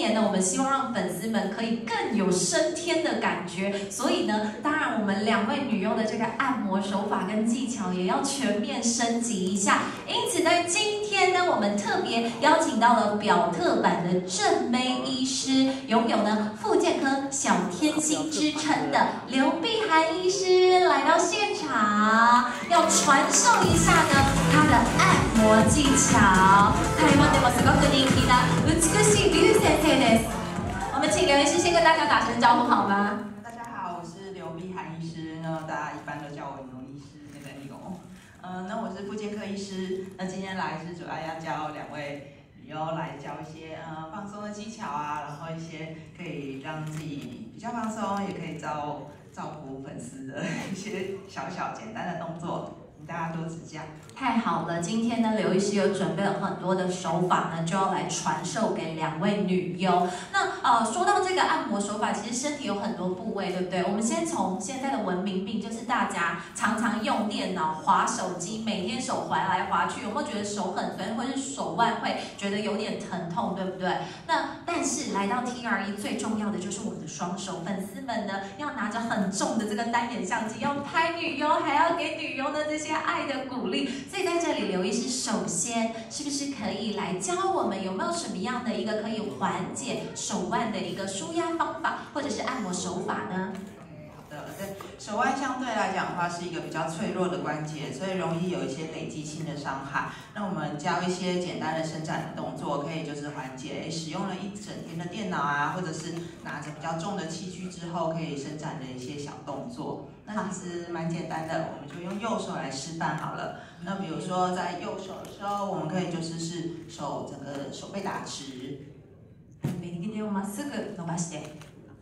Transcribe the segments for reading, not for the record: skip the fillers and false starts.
年呢，我们希望让粉丝们可以更有升天的感觉，所以呢，当然我们2位女优的这个按摩手法跟技巧也要全面升级一下。因此在今天呢，我们特别邀请到了表特版的正妹医师，拥有呢复健科小天心之称的刘碧涵医师来到现场，要传授一下呢她的按摩技巧。台湾でもすごく人気な美しい劉先生です。我们请刘医师先跟大家打声招呼好吗？ 大家好，我是刘碧涵医师，大家一般都叫我刘医师，那我是复健科医师，今天来是主要要教2位女优来教一些放松的技巧啊，然后一些可以让自己比较放松，也可以照顾粉丝的一些小简单的动作。大家多指教。 太好了，今天呢，刘医师有准备了很多的手法呢，就要来传授给2位女优。那说到这个按摩手法，其实身体有很多部位，对不对？我们先从现在的文明病，就是大家常常用电脑、滑手机，每天手滑来滑去，有没有觉得手很酸，或是手腕会觉得有点疼痛，对不对？但是来到 TRE 最重要的就是我们的双手，粉丝们呢要拿着很重的这个单眼相机，要拍女优，还要给女优的这些爱的鼓励。所以在这里，刘医师首先是不是可以来教我们有没有什么样的一个可以缓解手腕的一个舒压方法，或者是按摩手法呢？ 对，手腕相对来讲的话是一个比较脆弱的关节，所以容易有一些累积性的伤害。那我们教一些简单的伸展的动作，可以就是缓解使用了一整天的电脑啊，或者是拿着比较重的器具之后可以伸展的一些小动作。那其实蛮简单的，我们就用右手来示范好了。那比如说在右手的时候，我们可以就是整个手背打直。 右手をまっすぐ伸ばして。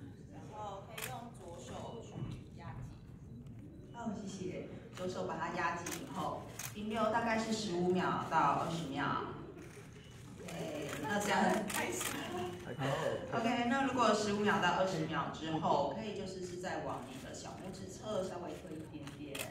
谢谢。左手把它压紧以后，停留大概是15秒到20秒。那这样开始。OK， 那如果15秒到20秒之后，可以就是再往你的小拇指侧稍微推一点点。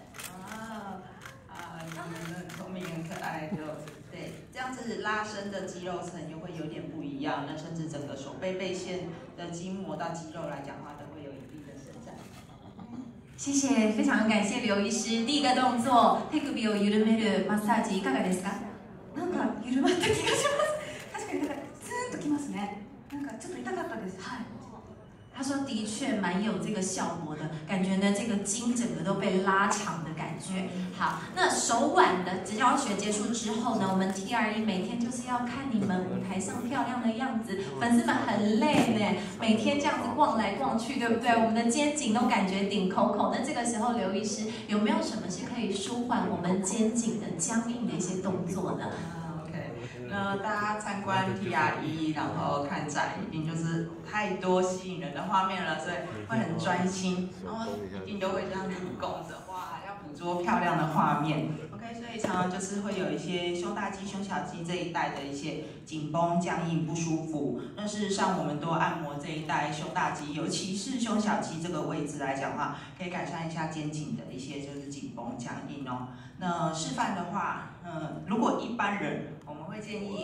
你们很聪明很可爱，对，这样子拉伸的肌肉层又会有点不一样，那甚至整个手背背线的筋膜到肌肉来讲的话，都会有一定的伸展。 谢谢，非常感谢刘医师。第一个动作，手首を緩めるマッサージいかがですか？なんか緩まった気がします。確かにツーンときますね。なんかちょっと痛かったです。はい。他说的确蛮有这个效果的，感觉呢这个筋整个都被拉长的感觉。好，那手腕的教学结束之后呢，我们 TRE 每天就是要看你们舞台上漂亮的样子，粉丝们很累呢，每天这样子逛来逛去，对不对？我们的肩颈都感觉顶扣扣。那这个时候刘医师有没有什么是可以舒缓我们肩颈的僵硬的一些动作呢？ 那大家参观 TRE， 然后看展，一定就是太多吸引人的画面了，所以会很专心，然后一定都会这样子拱着，哇，要捕捉漂亮的画面。OK， 所以常常就是会有一些胸大肌、胸小肌这一带的一些紧绷、僵硬、不舒服。那事实上，我们多按摩这一带胸大肌，尤其是胸小肌这个位置来讲的话，可以改善一下肩颈的一些就是紧绷、僵硬哦。那示范的话，如果一般人，我们会建议，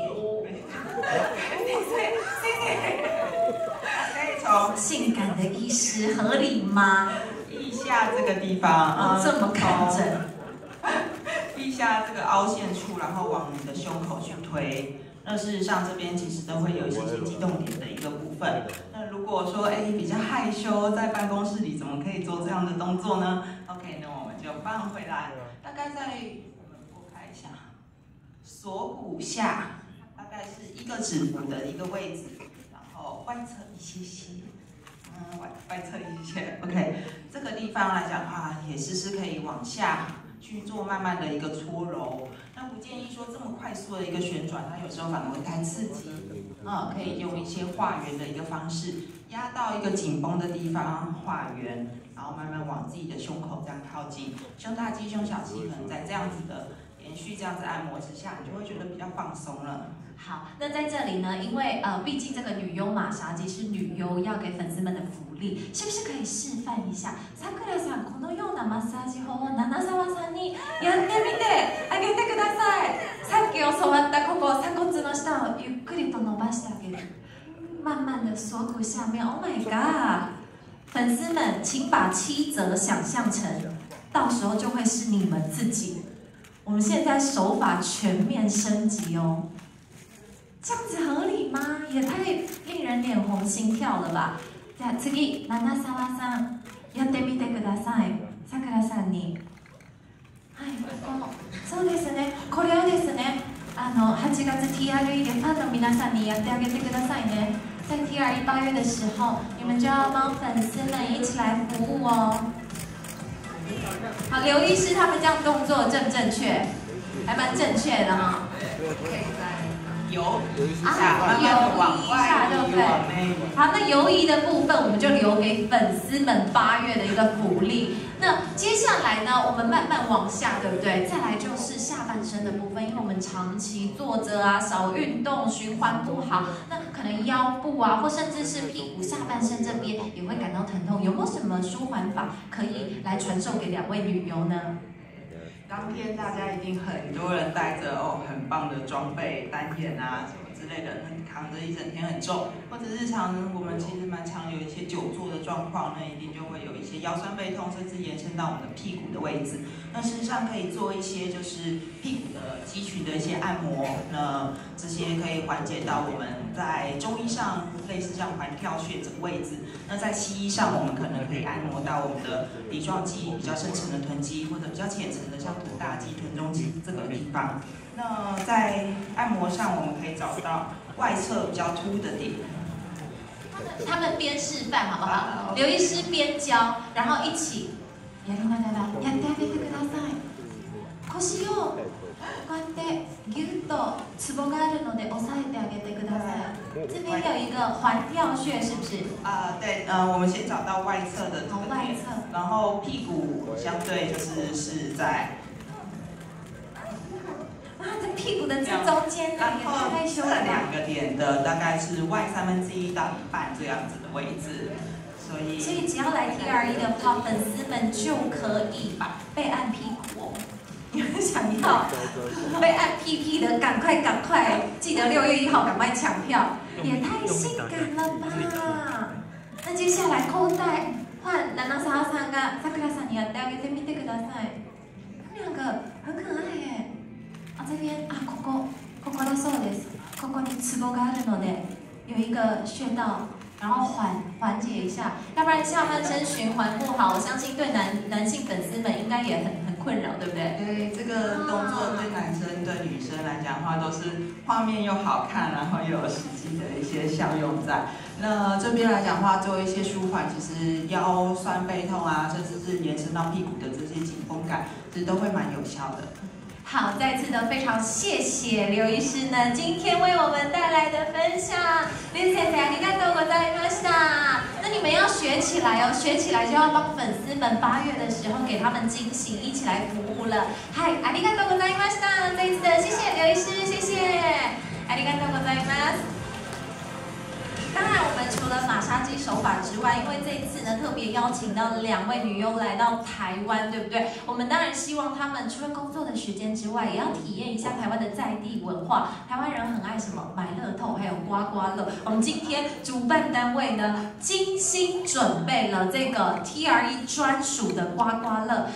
可以从性感的医师合理吗？ 腋下这个地方， 这么看诊， 腋下这个凹陷处，然后往你的胸口去推。那事实上这边其实都会有一些激动点的一个部分。那如果说比较害羞，在办公室里怎么可以做这样的动作呢 ？OK， 那我们就放回来，大概在我们拨开一下，锁骨下大概是1个指腹的一个位置，然后外侧一些些，外侧一些 ，OK， 这个地方来讲的话，也是可以往下去做慢慢的一个搓揉。那不建议说这么快速的一个旋转，它有时候反而会太刺激。可以用一些画圆的一个方式，压到一个紧绷的地方画圆，然后慢慢往自己的胸口这样靠近。胸大肌、胸小肌可能在这样子的连续这样子按摩之下，你就会觉得比较放松了。 好，那在这里呢，因为毕竟这个女优马杀鸡是女优要给粉丝们的福利，是不是可以示范一下？さくらさん、このようなマッサージ法を七沢さんにやってみてあげてください。さっき教わったここ鎖骨の下をゆっくりと伸ばしてあげる。 慢慢的锁骨下面。Oh my god！ 粉丝们，请把7则想象成，到时候就会是你们自己。我们现在手法全面升级哦，这样子合理吗？也太令人脸红心跳了吧！じゃあ次、七沢さん、やってみてください。さくらさんに。はい、そうですね。これをですね、8月 TRE 的 fan の皆さんにやってあげてくださいね。在 TRE 8月的时候，你们就要帮粉丝们一起来服务哦。好，刘医师他们这样动作正不正确？还蛮正确的哈。 可以再游一啊， 下，慢慢的往外对不对？ 往内。 好，那游移的部分我们就留给粉丝们8月的一个福利。那接下来呢，我们慢慢往下，对不对？再来就是下半身的部分，因为我们长期坐着啊，少运动，循环不好，那可能腰部啊，或甚至是屁股下半身这边也会感到疼痛。有没有什么舒缓法可以来传授给2位女优呢？ 当天大家一定很多人带着很棒的装备，单眼啊什么之类的，扛着一整天很重，或者日常我们其实蛮常有一些久坐的状况，那一定就会有一些腰酸背痛，甚至延伸到我们的屁股的位置。那事实上可以做一些就是屁股的肌群的一些按摩，那这些可以缓解到我们在中医上类似像环跳穴这个位置。那在西医上，我们可能可以按摩到我们的梨状肌比较深层的臀肌，或者比较浅层的像臀大肌、臀中肌这个地方。那在按摩上，我们可以找到外侧比较凸的点。 他们边示范好不好？刘医师边教，然后一起。やりながらやってあげてください。腰をこうやってギュッとツボがあるので押さえてあげてください。这边有一个环跳穴，是不是？ 对，我们先找到外侧的这个点，然后屁股相对是在。 这屁股的正中间， 然后这2个点的大概是外1/3到1半这样子的位置。所以只要来 TRE 的话，粉丝们就可以被按屁股哦。你们想要被按屁屁的，赶快，记得6月1号赶快抢票，也太性感了吧！那接下来扣带换七沢さんがさくらさんにやってあげてみてください。他们2个很可爱耶。这边ここだそうです。ここにツボがあるので有一个穴道。然后缓解一下，要不然下半身循环不好，我相信对男性粉丝们应该也很困扰，对不对？ 对，这个动作对男生对女生来讲的话，都是画面又好看，然后又有实际的一些效用在。那这边来讲的话，做一些舒缓，其实腰酸背痛啊，甚至是延伸到屁股的这些紧绷感，其实都会蛮有效的。 好，再次的非常谢谢刘医师呢，今天为我们带来的分享。谢谢ありがとうございました。那你们要学起来哦，学起来就要帮粉丝们8月的时候给他们惊喜，一起来服务了。はい、ありがとうございました。再次的谢谢刘医师，谢谢。ありがとうございます。当然，我们除了马杀鸡手法之外，因为这一次呢特别邀请到2位女优来到台湾，对不对？我们当然希望她们除了工作的时间之外，也要体验一下台湾的在地文化。台湾人很爱什么？买乐透，还有刮刮乐。我们今天主办单位呢精心准备了这个 TRE 专属的刮刮乐。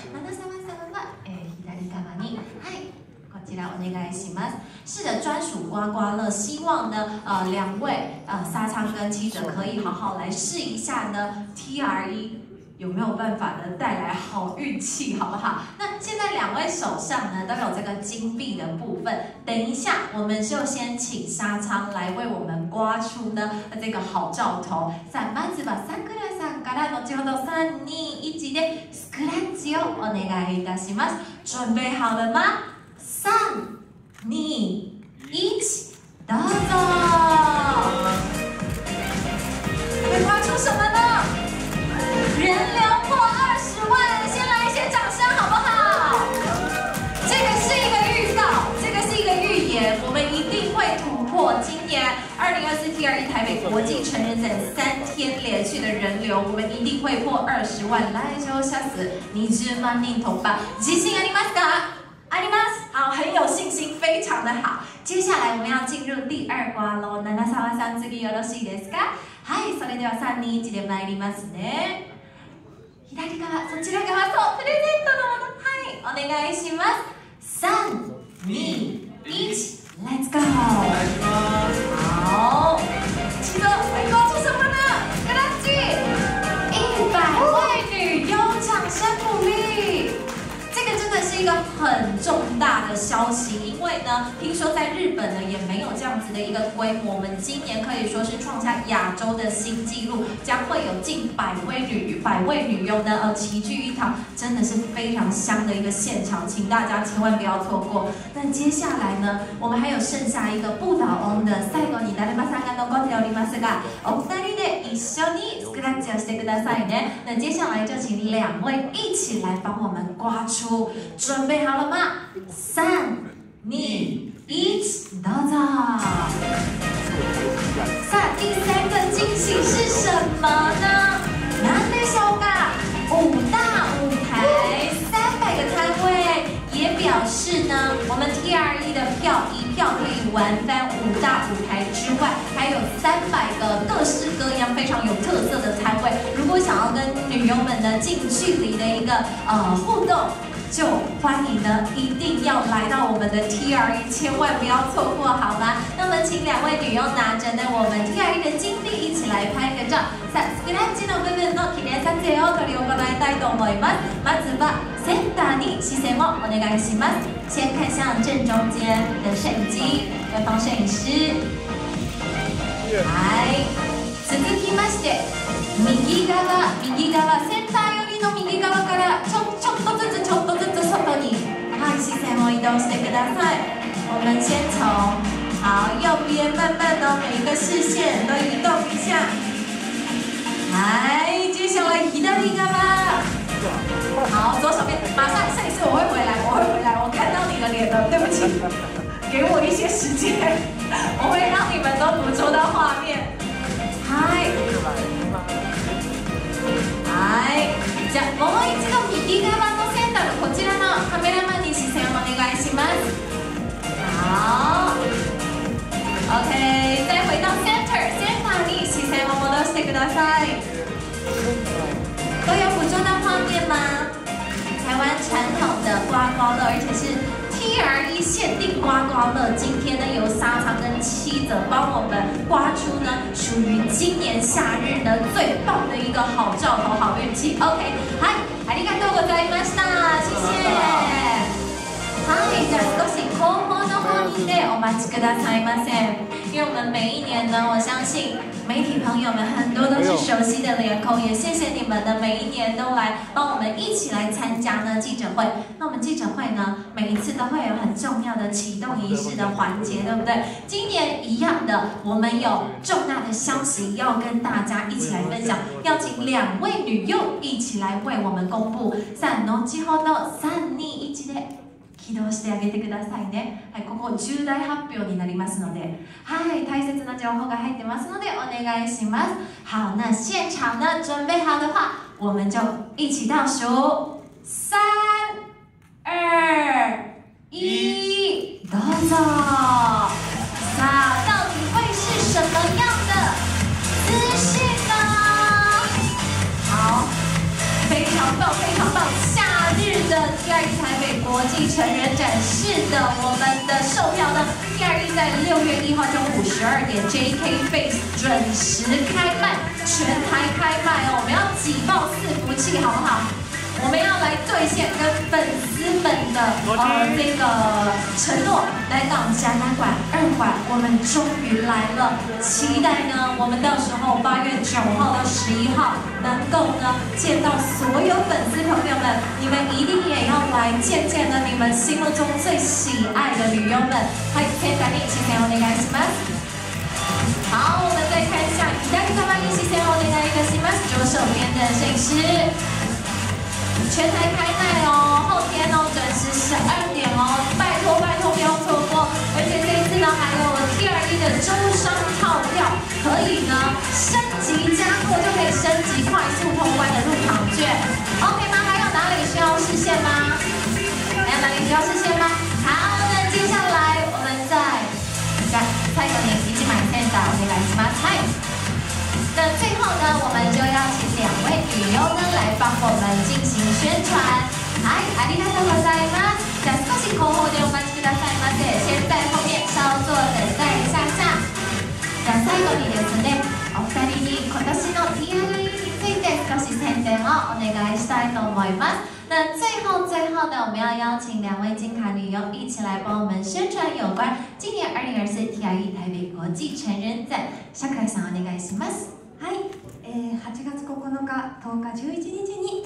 こちらお願いします。是的，专属刮刮乐，希望呢2位沙仓跟7则可以好好来试一下呢 TRE 有没有办法呢带来好运气，好不好？那现在2位手上呢都有这个金币的部分，等一下我们就先請沙仓来为我们刮出呢这个好兆头。さあまずはさくらさんから後ほど3、2、1でスクラッチをお願いいたします。准备好了吗？3、2、1，どうぞ！会刮出什么呢？人流破20万，先来一些掌声好不好？这个是一个预告，这个是一个预言，我们一定会突破今年2024 TRE 台北国际成人展3天连续的人流，我们一定会破20万。来就下次20万人突破，自信ありますか？ あります。好，很有信心，非常的好。接下来我们要进入第二瓜喽。七沢さん、次よろしいですか？はい、それでは3、2、1で参りますね。左側、そちら側とプレゼントのもの、はい、お願いします。3、2、1、Let's go！ お願いします。 好，记得会刮出什么呢？格拉吉，100位女优掌声鼓励。这个真的是一个很重大的消息，因为呢，听说在日本呢也没有这样子的一个规模。我们今年可以说是创下亚洲的新纪录，将会有近100位女优呢齐聚一堂，真的是非常香的一个现场，请大家千万不要错过。那接下来呢，我们还有剩下一个不倒翁的最後に誰もさんが残っておりますが、お二人で一緒にスクラッチをしてくださいね。那接下来就请2位一起来帮我们刮出。准备好了吗？3、2、1，どうぞ。さあ，第3个惊喜是什么呢？何でしょうか？5大舞台，300个摊位，也表示呢，我们 TRE 的票1票可以玩翻5大舞台之外，还有300个各式各样非常有特色的摊位。如果想要跟女优们呢近距离的一个互动，就欢迎呢，一定要来到我们的 TRE， 千万不要错过，好吗？那么，请2位女优拿着呢我们 TRE 的金币一起来拍个照。さあ、スクラッチの部分の記念撮影を執り行いたいと思います。まずはセンターに視線をお願いします。先看向正中间的摄影机，远方摄影师。はい。続きまして、右側、センター寄りの右側からちょっとずつ外に、はい、視線を移動してください。我们先从好右边慢慢的每一个视线都移动一下。来，接下来左側。好，左手边，马上摄影师我会回来，我看到你的脸了，对不起，给我一些时间，我会让你们都捕捉到画面。はい。はい。じゃあもう一度右側のセンターのこちらのカメラマンに視線をお願いします。好。OK， 再回到 center に視線を戻してください。都有捕捉到画面吗？台湾传统的刮刮乐，而且是 TRE 限定刮刮乐，今天呢由沙仓跟七泽帮我们刮出呢属于今年夏日呢最棒的一个好兆头、好运气。OK， はい、ありがとうございました，谢谢。はい、じゃあ少し後方の方にてお待ちくださいませ。因为我们每一年呢，我相信媒体朋友们很多都是熟悉的脸孔，也谢谢你们的每一年都来帮我们一起来参加呢记者会。那我们记者会呢，每一次都会有很重要的启动仪式的环节，对不对？今年一样的，我们有重大的消息要跟大家一起来分享，要请2位女优一起来为我们公布。さあ、後ほど3、2、1で起動してあげてくださいね。はい、ここ重大発表になりますので、はい、大切な情報が入ってますのでお願いします。好，那现场呢准备好的话，我们就一起倒数3、2、1，どうぞ。さあ，到底会是什么样的资讯呢？好，非常棒，非常棒！夏日的 TRE 台北国际成人展示的我们的售票呢 ，TRE 在6月1号中午12点 JK Face 准时开卖，全台开卖哦！我们要挤爆伺服器，好不好？我们要来兑现跟粉丝们的这个承诺，来到展览馆2馆，我们终于来了。期待呢，我们到时候8月9号到11号能够呢见到所有粉丝朋友们，你们一定也要来见见呢你们心目中最喜爱的女优们。はい、センターに視線をお願いします。好，我们再看一下左側に視線をお願いいたします。左手边的摄影师。全台开卖哦，后天哦准时12点哦，拜托不要错过！而且这一次呢，还有TRE的周商套票，可以呢升级加购就可以升级快速通关的入场券。OK 吗？还有哪里需要视线吗？还有哪里需要视线吗？ 那最后呢，我们就邀请2位女优呢来帮我们进行宣传。はい、ありがとうございます。じゃあ少し後方でお待ちくださいませ。先在后面稍作等待一下下。じゃあ最後にですね、お二人に今年の TRE について少し宣伝をお願いしたいと思います。那最後呢，我们要邀請2位金卡女優一起来幫我們宣傳有關今年2024 TRE 台北國際成人展。櫻井さんお願いします。 はい、8月9日、10日、11日に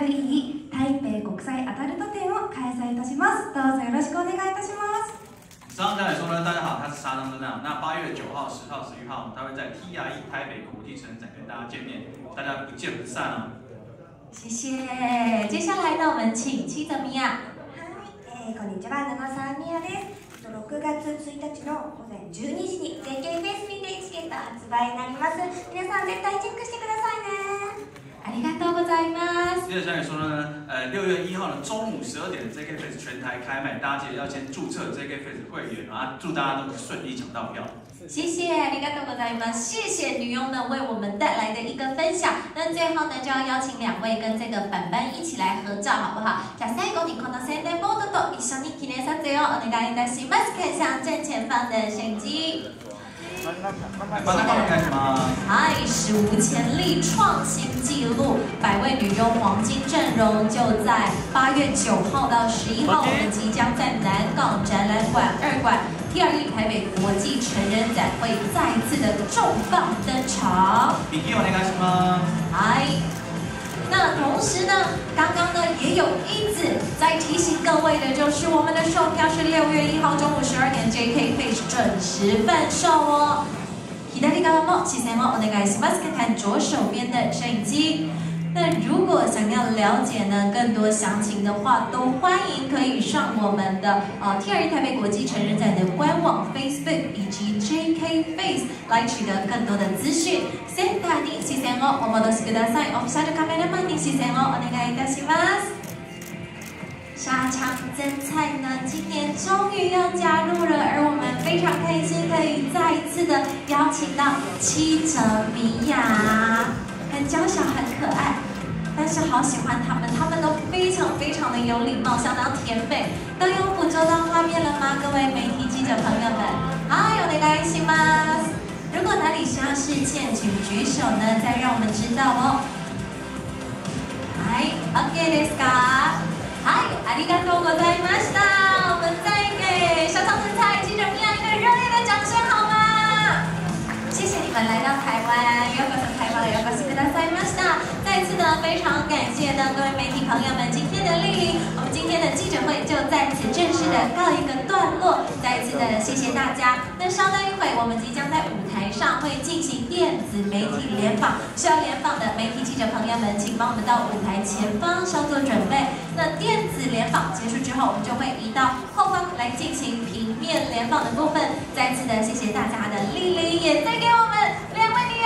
TRE 台北国際アダルト展を開催いたします。どうぞよろしくお願いいたします。 上台来说呢，大家好，他是沙当真娜。那8月9号、10号、11号，他会在 TRE 台北国际成人展跟大家见面，大家不见不散哦。 谢谢。接下来呢，我们请七泽米娅。 はい、こんにちは、長澤美也です。6月1日の午前12時に JK フェイスにてチケット発売になります。皆さん絶対チェックしてくださいね。 ありがとうございます。 接着像你说呢，6月1号的中午12点 ，JK Face 全台开卖，大家记得要先注册 JK Face 会员啊，祝大家都顺利抢到票。 谢谢，ありがとうございます。谢谢女优们为我们带来的一个分享。那最后呢，就要邀请2位跟这个板板一起来合照，好不好？じゃあ最後にこの宣伝ボードと一緒に記念撮影をお願いいたします。看向正前方的摄影机。 帮大家看什么？ 嗨，史无前例，创新纪录，100位女优黄金阵容就在8月9号到11号，我们即将在南港展览馆2馆TRE 台北国际成人展会再一次的重磅登场。 笔记お願いします。 嗨。那同时呢，刚刚呢也有一直在提醒各位的，就是我们的售票是6月1号中午12点 JK Face 准时贩售哦。左側も視線をお願いします。看看左手边的摄影机。那如果想要了解呢更多详情的话，都欢迎可以上我们的TRE 台北国际成人展的官网 Facebook 以及 JK Face 来取得更多的资讯。センターに視線をお戻しください。オフィシャルカメラマンに視線をお願いいたします。沙场真菜呢，今年终于要加入了，而我们非常开心可以再一次的邀请到七泽米娅，很娇小，很可爱，但是好喜欢他们都非常的有礼貌，相当甜美。都有捕捉到画面了吗？各位媒体记者朋友们，はい、お願いします。如果哪里需要视线，请举手呢，再让我们知道哦。はい、OK ですか？嗨，ありがとうございました。我们再给沙场真菜记者米娅一个热烈的掌声好吗？谢谢你们来到台湾，ようこそ台湾へお越しくださいました。再次呢，非常感谢呢各位媒体朋友们今天的莅临，我们今天的记者会就在此正式的告一个段落。再一次的谢谢大家。那稍等一会，我们即将在舞台上会进行电子媒体联访，需要联访的媒体记者朋友们，请帮我们到舞台前方稍作准备。那电子联访结束之后，我们就会移到后方来进行平面联访的部分。再次的谢谢大家的莅临，也再给我们2位女